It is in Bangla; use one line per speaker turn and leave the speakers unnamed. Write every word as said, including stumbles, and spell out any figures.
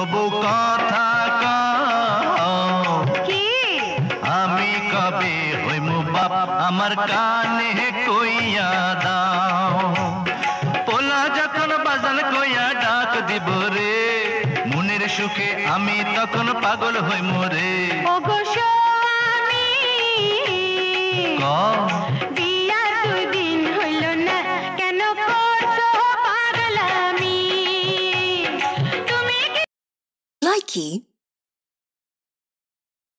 বউ কথা কও
কি
আমি কবে হইমু বাপ আমার কানে কইয়া দাও পোলা যখন বাজাল কইয়া ডাক দিব রে মনের সুখে আমি তখন পাগল হইমু রে
ওগো স্বামী
কও
বিয়ার দুই দিন হইল না কেন করছো পাগলামি তুমি কি
Likey